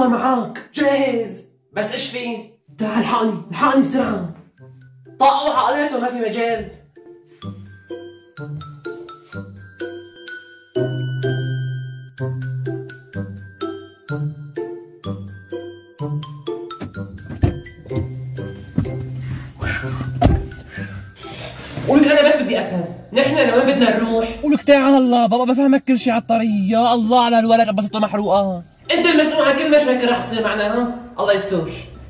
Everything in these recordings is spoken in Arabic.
الله معاك، جاهز؟ بس ايش في؟ تعال الحقني بسرعة. طاقوا عقلته ما في مجال. قولك انا بس بدي افهم، نحن لوين بدنا نروح؟ قولك تعال الله بابا بفهمك كل شيء على الطريق. يا الله على الولد بسطه محروقة. انت المسؤول عن كل مشاكل رح تصير معنا، ها؟ الله يستر.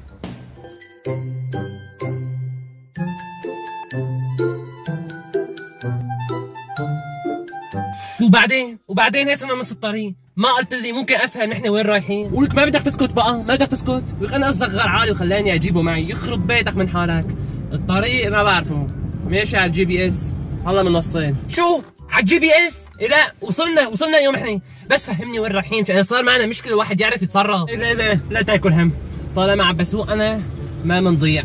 وبعدين هي صرنا نص الطريق، ما قلت لي ممكن افهم نحن وين رايحين؟ ولك ما بدك تسكت بقى، ما بدك تسكت. ولك انا اصغر عالي وخلاني اجيبه معي، يخرب بيتك من حالك. الطريق ما بعرفه، ماشي على الجي بي اس، والله من نصين. شو؟ على الجي بي اس؟ إيه لا وصلنا اليوم احنا، بس فهمني وين رايحين، عشان صار معنا مشكلة واحد يعرف يتصرف. إيه لا تاكل هم، طالما عم بسوق انا ما منضيع.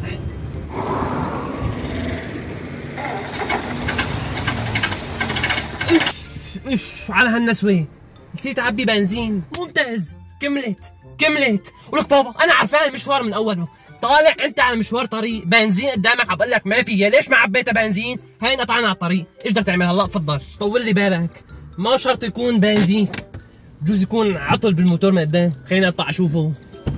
اف على هالنسوة، نسيت اعبي بنزين. ممتاز، كملت. ولك بابا انا عارفان المشوار من اوله، طالع انت على مشوار طريق، بنزين قدامك عم بقول لك ما فيها، ليش ما عبيتها بنزين؟ هاي انقطعنا على الطريق، ايش بدك تعمل هلا؟ تفضل طول لي بالك، ما شرط يكون بنزين، بجوز يكون عطل بالموتور من قدام، خليني اطلع اشوفه.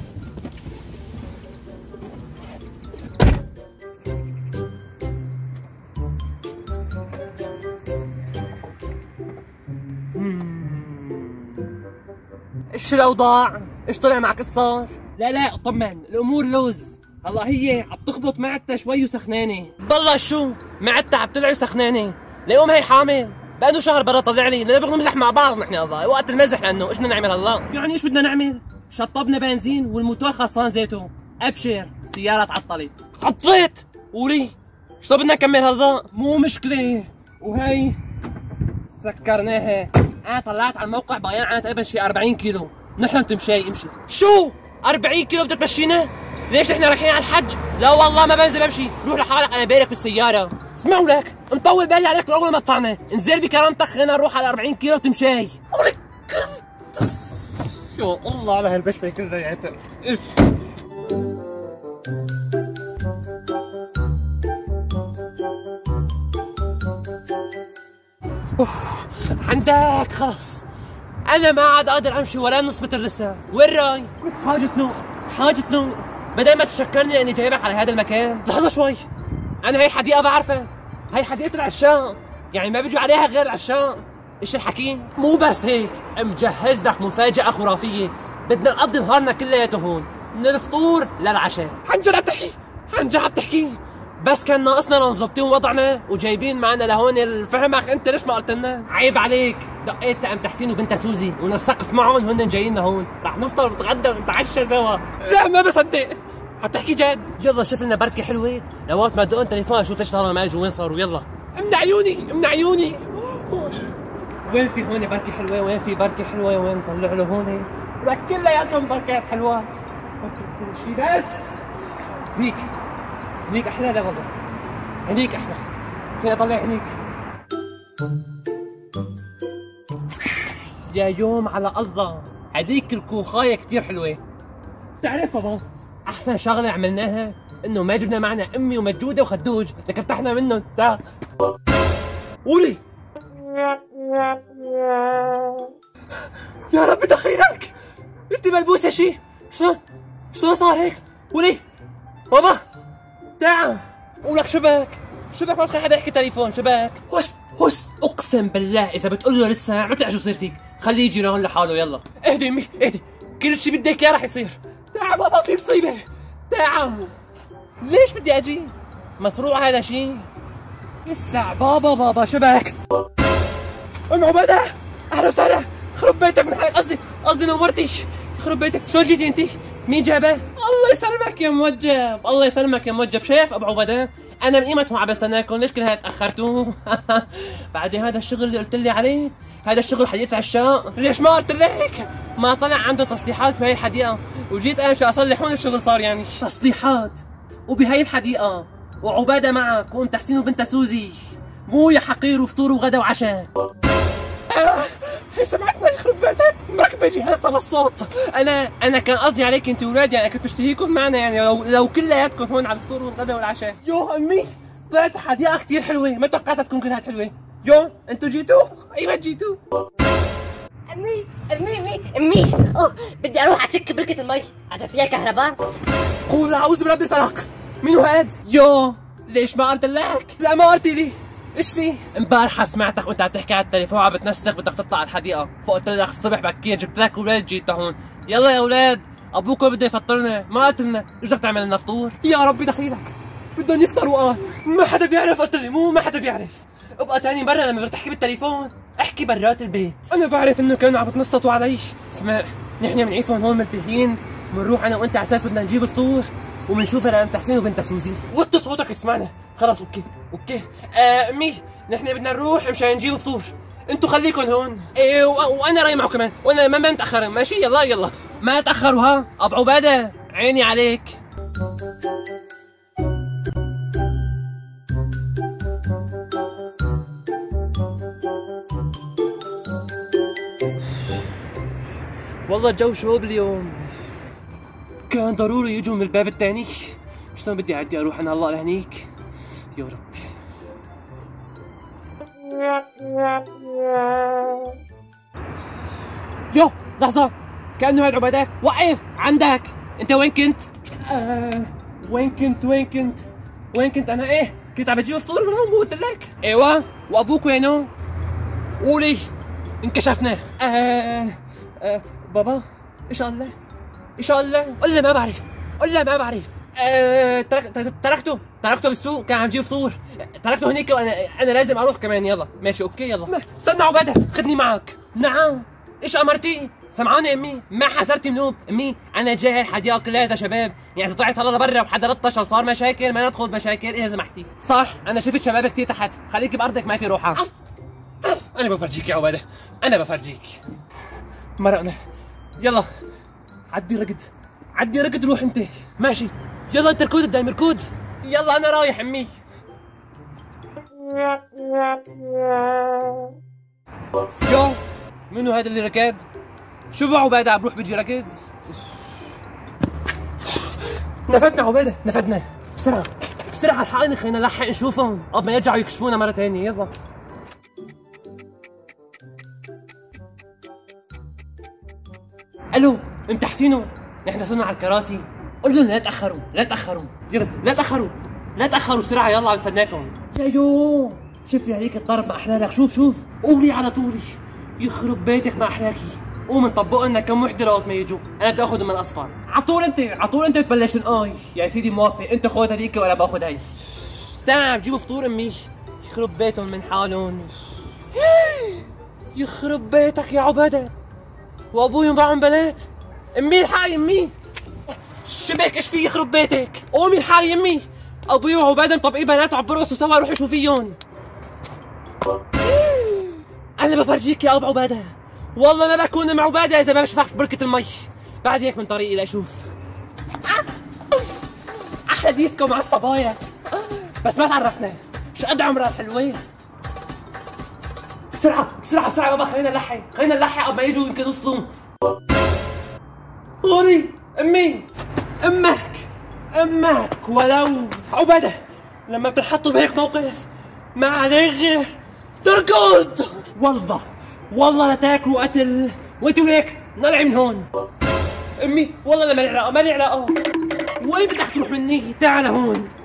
ايش الاوضاع؟ ايش طلع معك الصار؟ لا اطمن، الامور لوز. هلا هي عم تخبط معدتها شوي وسخنانه. بالله شو؟ معدتها عم تطلع وسخنانه، اليوم هي حامل، بقى شهر برا طلع لي، نبغى نمزح مع بعض نحن. الله وقت المزح، لانه ايش بدنا نعمل هلا؟ يعني ايش بدنا نعمل؟ شطبنا بنزين والموتور خلصان زيته، ابشر السيارة تعطلت. عطلت؟ قولي شو بدنا نكمل هلا؟ مو مشكلة، وهي سكرناها. انا طلعت على الموقع بيان عنها تقريبا شي 40 كيلو، نحن تمشي امشي. شو؟ 40 كيلو بدك تمشينا؟ ليش نحن رايحين على الحج؟ لا والله ما بنزل امشي، روح لحالك انا بارك بالسيارة. اسمعوا لك، مطول بالي عليك من اول ما طلعنا، انزل بكرامتك خلينا نروح على 40 كيلو تمشي. يا الله على هالبشفة كلياتها. عندك خلص، انا ما عاد قادر امشي ولا نص متر لسه. وين راي؟ حاجة نوم. بدل ما تشكرني لاني جايبك على هذا المكان. لحظة شوي، انا هي الحديقة بعرفها، هي حديقة العشاق، يعني ما بيجوا عليها غير العشاق. ايش الحكي؟ مو بس هيك، مجهز لك مفاجأة خرافية، بدنا نقضي نهارنا كلياته هون، من الفطور للعشاء. عن جد عم تحكي؟ بس كان ناقصنا مظبطين وضعنا وجايبين معنا لهون. فهمك انت ليش ما قلت لنا؟ عيب عليك، دقيت لأم تحسين وبنتها سوزي ونسقت معهم، هن جايين لهون، رح نفطر ونتغدى ونتعشى سوا. لا ما بصدق، عم تحكي جد؟ يلا شوف لنا بركة حلوة لوقت ما دقن تليفون اشوف ليش طالما ما اجوا وين صاروا. يلا من عيوني. وين في هون بركة حلوة، وين في بركة حلوة، وين طلع له هون لك كلياتهم بركات حلوات. ايش في بس؟ هنيك احلى. لا والله هنيك احلى، خليني اطلع هنيك. يا يوم على الله، هذيك الكوخاية كثير حلوة. بتعرف بابا احسن شغلة عملناها انه ما جبنا معنا امي ومجودة وخدوج، لك ارتحنا منهم. قولي يا رب دخيلك، انت ملبوسة شي؟ شو صار هيك؟ قولي بابا تعال. ولك شبك ما بخلي حدا يحكي تليفون. شبك هس اقسم بالله اذا بتقول له لسه ما بتعرف شو بصير فيك، خليه يجي لهون لحاله. يلا اهدي امي اهدي، كل شيء بدك اياه رح يصير. تعال بابا في مصيبه، تعال. ليش بدي اجي؟ مصروع هذا شيء لسه. بابا شبك ام عبيده، اهلا وسهلا. خرب بيتك من حالك، قصدي نورتي. خرب بيتك، شلون جيتي انت؟ مين جابه؟ الله يسلمك يا موجب، الله يسلمك يا موجب. شايف ابو عبيده، انا من قيمتهم عم بستناكم، ليش كل هاي تاخرتوا؟ بعد هذا الشغل اللي قلت لي عليه، هذا الشغل حديقة عشاق، ليش ما قلت لك؟ ما طلع عنده تصليحات بهي الحديقة، وجيت انا مشان اصلح هون الشغل صار. يعني تصليحات وبهي الحديقة، وعبادة معك، وام تحسين وبنتها سوزي، مو يا حقير وفطور وغدا وعشاء. هي سمعتنا يخرب بيتك، مركب عم جهزت للصوت. انا كان قصدي عليك انت واولاد، يعني كنت بشتهيكم معنا، يعني لو كلياتكم هون على الفطور والغدا والعشاء. يو امي طلعت حديقه كثير حلوه، ما توقعتها تكون كلها حلوه. يو انتوا جيتوا؟ ايوه جيتوا. امي اوه بدي اروح اتشك بركة المي، عشان فيها كهرباء. قول اعوذ برب الفلق. مين هاد؟ يو ليش ما قلت لك؟ لا ما قلتي لي. ايش في؟ امبارحة سمعتك وانت عم تحكي على التليفون عم بتنسق بدك تطلع على الحديقة، فقلت لك الصبح بكير جبت لك اولاد جيت هون. يلا يا اولاد ابوكم بده يفطرنا، ما قلت لنا ايش بدك تعمل لنا فطور؟ يا ربي دخيلك بدهم يفطروا. ما حدا بيعرف، قلت لي مو ما حدا بيعرف. ابقى تاني مرة لما بدك تحكي بالتليفون احكي برات البيت. انا بعرف انه كانوا عم بتنصتوا علي. اسمع نحن بنعيشهم هون مرتاحين، بنروح انا وانت على اساس بدنا نجيب فطور وبنشوف انا ام تحسين وبنت سوزي. وطي صوتك تسمعنا. خلص اوكي. امي نحن بدنا نروح مشان نجيب فطور، انتوا خليكم هون. ايه وانا راي معه كمان، وانا ما متاخر ماشي. يلا ما تاخروا. ها ابو عباده عيني عليك. والله الجو شوب اليوم، كان ضروري يجوا من الباب الثاني. شلون بدي اعدي اروح انا هلا لهنيك؟ يا ربي. يو لحظة، كأنه هاد عبادة. وقف عندك. انت وين كنت؟ وين كنت انا؟ ايه كنت عم بجيب فطور من هون مو قلت لك؟ ايوه. وابوك وينه؟ قولي انكشفنا. بابا ان شاء الله. قل له ما بعرف. تركته بالسوق كان عم يجيب فطور، تركته هنيك وانا لازم اروح كمان. يلا ماشي اوكي. يلا استنى عباده خدني معك. نعم ايش امرتي؟ سمعاني امي؟ ما حذرتي منوب امي؟ انا جاي الحديقه كلها شباب، يعني اذا طلعت هلا لبرا وحدا لطش او صار مشاكل ما ندخل بمشاكل اذا سمحتي. صح انا شفت شباب كثير تحت، خليكي بارضك ما في روحه. انا بفرجيك يا عباده، انا بفرجيك. مرقنا. يلا عدي رقد روح انت. ماشي يلا انت ركود قدامي ركود. يلا انا رايح امي. يو منو هذا اللي ركض؟ شو بو عباده عم بروح بيجي ركض؟ نفدنا عباده نفدنا. بسرعه الحقني خلينا نلحق نشوفهم قبل ما يرجعوا يكشفونا مره ثانيه. يلا الو ام تحسينو، نحن صرنا على الكراسي. قول لهم لا تاخروا يلا لا تاخروا بسرعه. يلا عم بستناكم. يو شوف لي هيك الضرب ما احلى لك. شوف قولي على طولي. يخرب بيتك ما احلاكي. قوم نطبق لنا كم وحده لغايه ما يجوا. انا بدي اخذهم من الاصفر. عطول انت بتبلش من يا سيدي موافق. انت خذ هذيك وانا باخذ هي. ساعة بجيبوا فطور امي. يخرب بيتهم من حالهم. يخرب بيتك يا عباده. وابوي معهم بنات. امي الحقي امي. شبك ايش في يخرب بيتك؟ قومي الحقي امي. ابوي وعباده مطبقين بنات وعم برقصوا سوا. روحي شوفيهم. انا بفرجيك يا ابو عباده، والله ما بكون مع عباده اذا ما بشوفك بركه المي. بعد هيك من طريقي لاشوف. احلى ديسكو مع الصبايا. بس ما تعرفنا شو قد عمرها الحلوه. بسرعه بابا خلينا نلحق قبل ما يجوا يمكن يوصلوا. غوري امك ولو عباده لما بتنحطوا بهيك موقف ما عليك غير تركض. والله لا تاكلوا قتل وانتوا هيك نلعب من هون. امي والله لا مالي علاقه. وين بدك تروح مني؟ تعال هون.